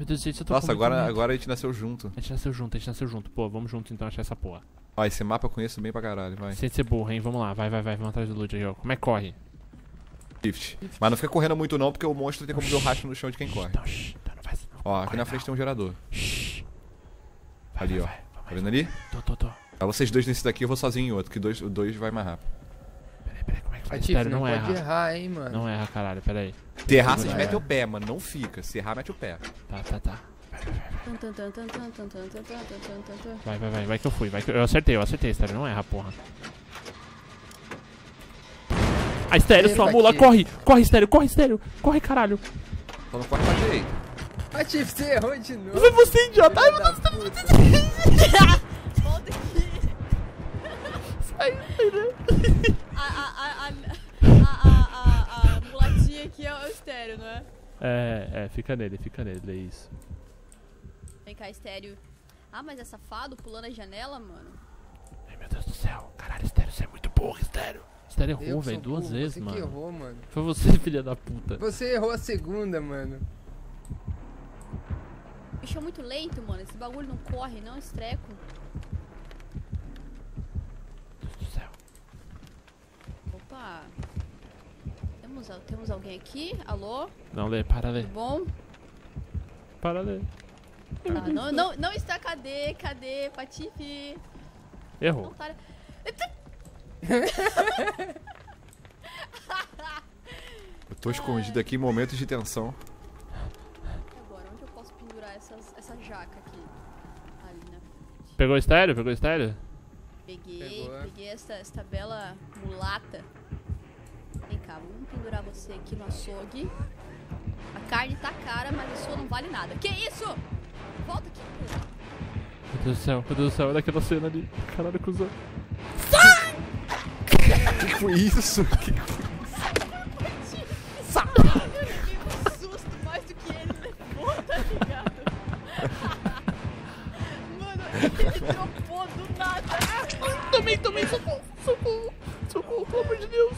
meu Deus, gente, eu tô Nossa, com muito medo. agora a gente nasceu junto. A gente nasceu junto. Pô, vamos junto então achar essa porra. Ó, esse mapa eu conheço bem pra caralho, vai. Sem ser burro, hein? Vamos lá, vai, vamos atrás do loot aqui, ó. Como é que corre? Shift. Mas não fica correndo muito não, porque o monstro tem como ver o rastro no chão de quem corre. Então, então não faz. Ó, aqui na frente tem um gerador. Ali, ó. Tá vendo ali? Tô. Pra vocês dois nesse daqui, eu vou sozinho em outro, que o dois vai mais rápido. Peraí, como é que faz? Patife, Sério, não não pode erra. errar, hein, mano. Não erra, caralho, peraí. Se errar, vocês Vai. metem o pé, mano. Não fica. Se errar, mete o pé. Tá. Tan, tan, tan, tan, tan, tan, tan, tan, tan, tan, tan, tan. Vai que eu fui. Eu acertei, Estéreo, não erra, porra. Ah, Estéreo, sua mula, corre, Estéreo, corre, caralho. Então não corre pra direita. Patife, você errou de novo. Foi você, idiota. Ai, meu Filha Deus, da puta. Volta aqui. sai, né? A mulatinha aqui é o Estéreo, não é? Fica nele, é isso. Vem cá, Estéreo. Ah, mas é safado pulando a janela, mano. Ai, meu Deus do céu. Caralho, Estéreo, você é muito burro, Estéreo. Estéreo Eu errou, que velho, sou duas burro, vezes, você mano. que errou, mano. Foi você, filha da puta. Você errou a segunda, mano. Bicho é muito lento, mano. Esse bagulho não corre, não, estreco. Meu Deus do céu. Opa. Temos alguém aqui? Alô? Não, Lê, para, Lê. Tudo bom? Para, Lê. Ah, não está. Cadê, Patife? Errou. Não tá. Eu tô escondido aqui em momentos de tensão. E agora, onde eu posso pendurar essa jaca aqui? Ali na frente. Pegou o Estéreo? Peguei Pegou. esta bela mulata. Vem cá, vamos pendurar você aqui no açougue. A carne tá cara, mas a sua não vale nada. Que isso? Volta aqui, pô. Meu Deus do céu, olha aquela cena ali. Caralho, cuzão. Que foi isso? Eu levei um susto mais do que ele levou, tá ligado? Mano, ele dropou do nada. Tomei, socorro, pelo amor de Deus.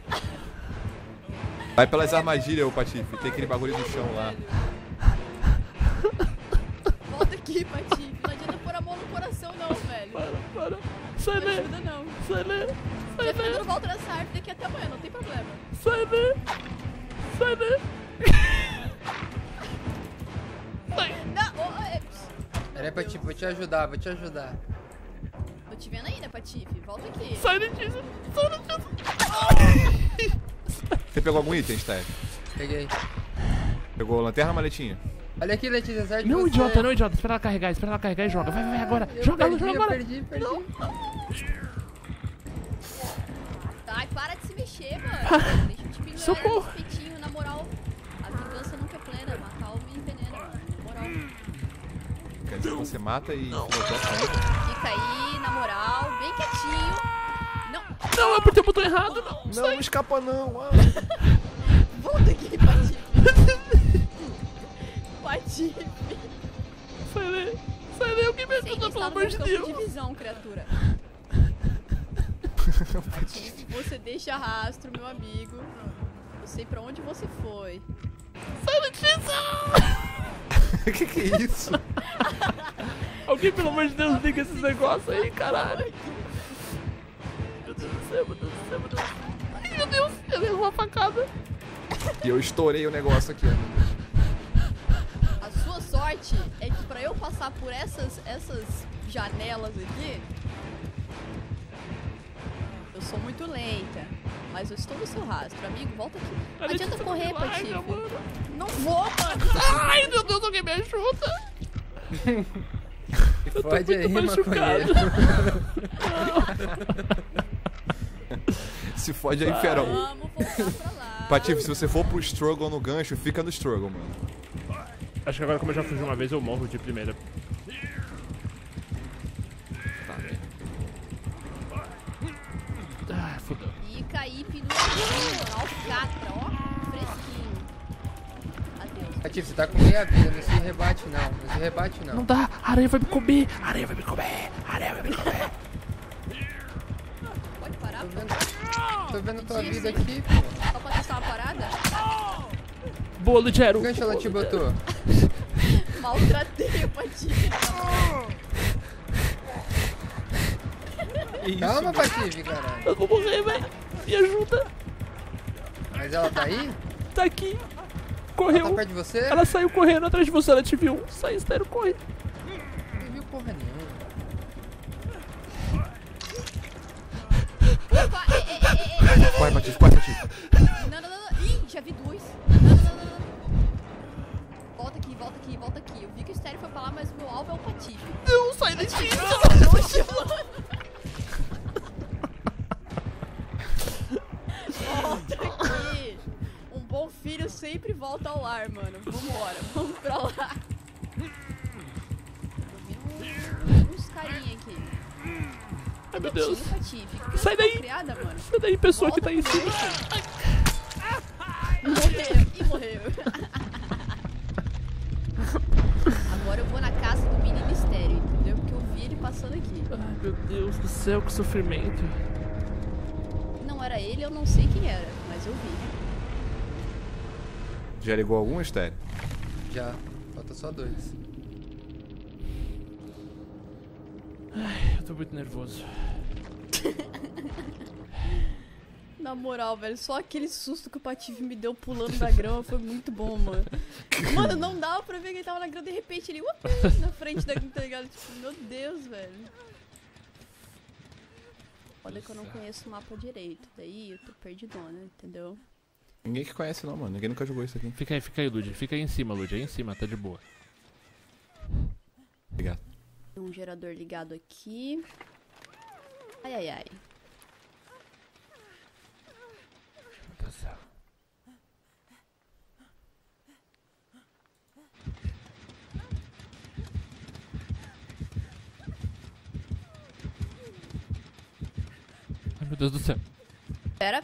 Vai pelas armadilhas, ô Patife. Tem aquele bagulho no chão lá. Volta aqui, Patife. Não adianta pôr a mão no coração, não, velho. Para. Não Sai, Lê. ajuda, não. Sai, Lê. Já fica dando volta nessa árvore daqui até amanhã, não tem problema. Sai, Lê. Não, Peraí, Patife, vou te ajudar. tô te vendo ainda, Patife. Volta aqui. Sai, Letícia. Você pegou algum item, Steph? Peguei. Pegou lanterna ou maletinha? Olha aqui, Letícia, certo? Não, idiota, Espera ela carregar e joga. Vai agora. Joga agora. Perdi. Ai, para de se mexer, mano. Deixa eu te pendurar Socorro. no espetinho, na moral. A vingança nunca é plena. Matar o me envenena, mano. Na moral. Quer dizer que você mata e filosofa ainda? Fica aí, na moral, bem quietinho. Não, Não, eu apertei o botão errado. Não. Não escapa não. Ah. volta aqui, Patife. Patife. Sai, Lê. Alguém me Você ajuda, está pelo no amor meu de campo Deus. de visão, criatura. Você deixa rastro, meu amigo. Eu sei pra onde você foi. Sai, Letícia. Que é isso? Alguém, pelo amor de Deus, liga esses negócios aí, caralho. Meu Deus do céu. Ai, meu Deus, ele errou a facada. E eu estourei o negócio aqui, ó. A sua sorte é que pra eu passar por essas janelas aqui, eu sou muito lenta. Mas eu estou no seu rastro, amigo. Volta aqui. Não A adianta Letícia correr, vai, Patife. meu mano. Não vou, mano. Ai, meu Deus, alguém me ajuda. Eu tô Pode aí, muito machucado. maconheiro. Se fode aí, ferão. Vamos voltar pra lá. Patife, se você for pro struggle no gancho, fica no struggle, mano. Acho que agora, como eu já fugi uma vez, eu morro de primeira. Tá, velho. Ah, fudeu. Fica aí, penduradinho, alcatra, ó. Fresquinho. Adeus. Patife, você tá com meia vida, não se rebate não. Não dá, a aranha vai me comer. Pode parar, pô. Tô vendo tua Isso. vida aqui. Só pra testar uma parada? Boa, Ligero. Que gancho ela te botou? Maltratei o Patife. Calma, Patife, caralho. Eu vou morrer, velho. Me ajuda. Mas ela tá aí? Tá aqui. Ela Correu. tá perto de você? Ela saiu correndo atrás de você, ela te viu. Sai, Estéreo, corre. Não viu porra nenhuma. Corre, Patife, corre, Patife. Não. Ih, já vi duas. Não. Volta aqui. Eu vi que o Estéreo foi pra lá, mas o meu alvo é o Patife. Não, sai daqui. Oxe, mano. Volta aqui. Um bom filho sempre volta ao lar, mano. Vambora, vamos pra lá. Eu vi uns carinha aqui. Ai, meu Deus. Patife. Sai daí. Criada, mano. Sai daí, pessoa que tá aí em cima. Morreu. Agora eu vou na casa do mini mistério, entendeu? Porque eu vi ele passando aqui. Ai, meu Deus do céu, que sofrimento. Não era ele, eu não sei quem era, mas eu vi. Já ligou algum, Estéreo? Já. Falta só 2. Eu tô muito nervoso. Na moral, velho, só aquele susto que o Patife me deu pulando da grama foi muito bom, mano. Mano, não dava pra ver que ele tava na grama, de repente ele na frente da grama, tá ligado? Tipo, meu Deus, velho. Olha que eu não conheço o mapa direito, daí eu tô perdidona, entendeu? Ninguém que conhece não, mano. Ninguém nunca jogou isso aqui. Fica aí, Lud. Fica aí em cima, Lud. Aí em cima, tá de boa. Obrigado. Tem um gerador ligado aqui. Ai. Meu Deus do céu. Ai, meu Deus do céu. Pera.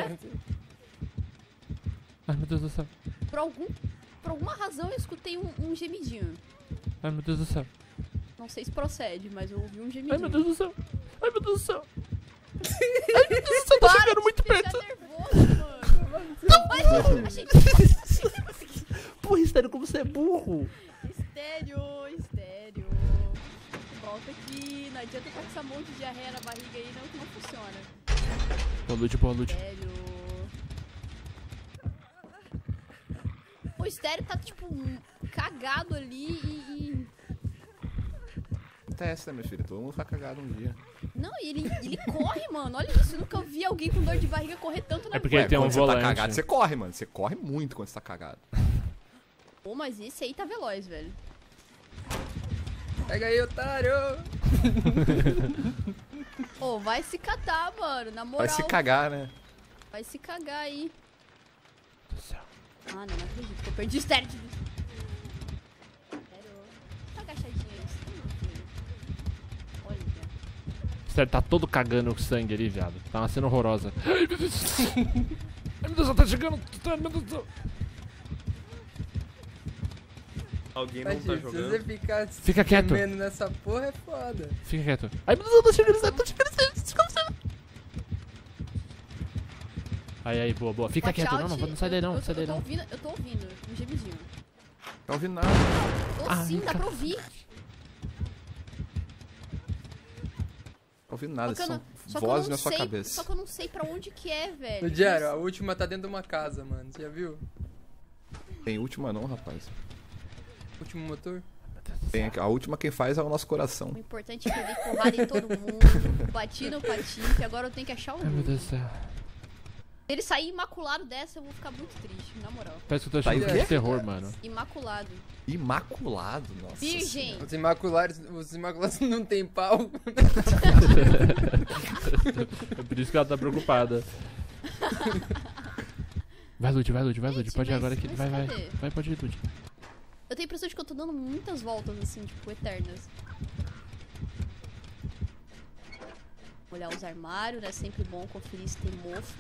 Ai, meu Deus do céu. Por alguma razão eu escutei um gemidinho. Ai, meu Deus do céu. Não sei se procede, mas eu ouvi um gemidinho. Ai, meu Deus do céu. Ai, meu Deus do céu. Ai, meu Deus do céu, tá chegando muito perto. Nervoso, mano. Ai, achei. Porra, Estéreo, como você é burro. Estéreo. Volta aqui. Não adianta estar com essa monte de diarreia na barriga aí, não, que não funciona. Boa, Lud. Estéreo. O Estéreo tá, tipo, cagado ali e... Acontece, né, meu filho? Todo mundo fica cagado um dia. Não, e ele corre, mano. Olha isso, eu nunca vi alguém com dor de barriga correr tanto na É porque vida. ele tem um quando volante. você tá cagado, você corre, mano. Você corre muito quando você tá cagado. Pô, mas esse aí tá veloz, velho. Pega aí, otário! Ô, vai se catar, mano. Na moral. Vai se cagar, né? Vai se cagar aí. Meu Deus do céu. Ah, não acredito que eu perdi o Estéreo. Tá agachadinho aí. Olha. Estéreo tá todo cagando o sangue ali, viado. Tá uma cena horrorosa. Ai, meu Deus. Ai, meu Deus, ela tá chegando. Meu Deus do céu. Alguém Patife, se você ficar Fica quieto. comendo nessa porra é foda. Fica quieto. Ai, meu Deus, eu tô chegando, Estéreo. Aí, boa. Fica Watch quieto. out. Não sai daí não, sai daí não. Eu tô ouvindo um gemidinho. Não ouvi nada. Tô sim, dá pra ouvir. Não ouvi nada. Só que eu São não- só que eu vozes não na sua sei- cabeça. Só que eu não sei pra onde que é, velho. O Diário, a última tá dentro de uma casa, mano. Você já viu? Tem última não, rapaz. Último motor? Tem aqui. A última quem faz é o nosso coração. O importante é que eu dei porrada em todo mundo. Bati no Patife, agora eu tenho que achar o Ai, meu Lud. Deus do céu. Se ele sair imaculado dessa, eu vou ficar muito triste, na moral. Parece que eu tô Tá achando aí, que é quê? terror, mano. Imaculado. Imaculado, nossa. Virgem. Os Imaculados não tem pau. É por isso que ela tá preocupada. Vai, Lud. Gente, Pode ir mas- agora aqui. mas Vai. cadê? Vai, pode ir, Lud. Eu tenho a impressão de que eu tô dando muitas voltas, assim, tipo, eternas. Olhar os armários, né? Sempre bom conferir se tem mofo.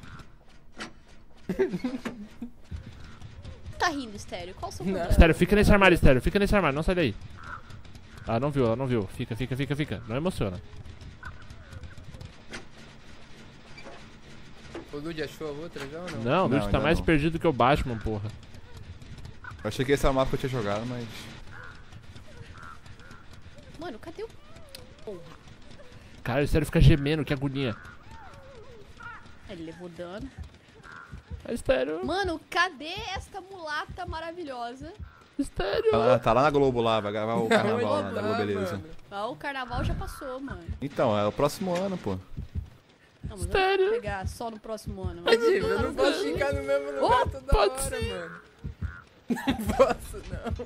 Tá rindo, Estéreo? Qual o seu problema? Estéreo, fica nesse armário, não sai daí. Ah, não viu. Fica. Não emociona. O Lud achou a outra já ou não? Não, o Lud Não, tá ainda mais não. perdido que o Batman, porra. Eu achei que esse era o mapa que eu tinha jogado, mas. Mano, cadê o... Porra. Cara, sério, fica gemendo, que agonia. Ele levou dano. Estéreo. Mano, cadê esta mulata maravilhosa? Estéreo. Tá lá na Globo lá, vai gravar o carnaval lá da Globo, beleza. Ah, o carnaval já passou, mano. Então, é o próximo ano, pô. Não, mas eu Sério? vou pegar só no próximo ano. Diva, eu não posso ficar no mesmo lugar toda pode hora, ser. mano. Não posso, não.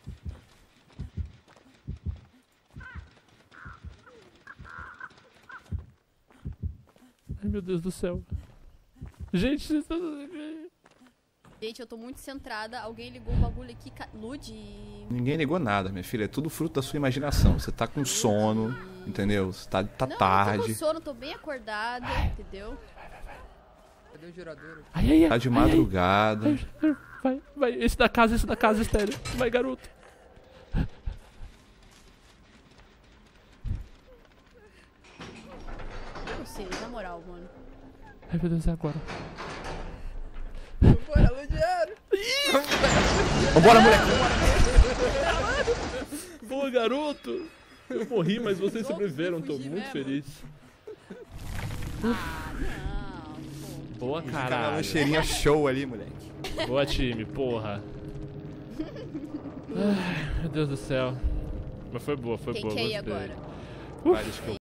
Ai, meu Deus do céu. Gente, vocês estão... Gente, eu tô muito centrada. Alguém ligou um bagulho aqui. Lud. Ninguém ligou nada, minha filha. É tudo fruto da sua imaginação. Você tá com sono, entendeu? Você tá Não, eu tô tarde. com sono, tô bem acordada, entendeu? Cadê o gerador? Ai, ai, ai. Tá de madrugada. Vai, vai. Esse da casa, estéreo. Vai, garoto. Não sei, na moral, mano. Ai, meu Deus, é agora. Bora, Ludiano. Vambora, moleque! Boa, garoto. Eu morri, mas vocês sobreviveram. Tô Fugir muito mesmo. feliz. Ah, não, pô. Boa, Cara, caralho. lancheirinha show ali, moleque. Boa, time, porra. Ai, meu Deus do céu. Mas foi boa, Quem boa. quer ir Gostei. agora? Vai, deixa que eu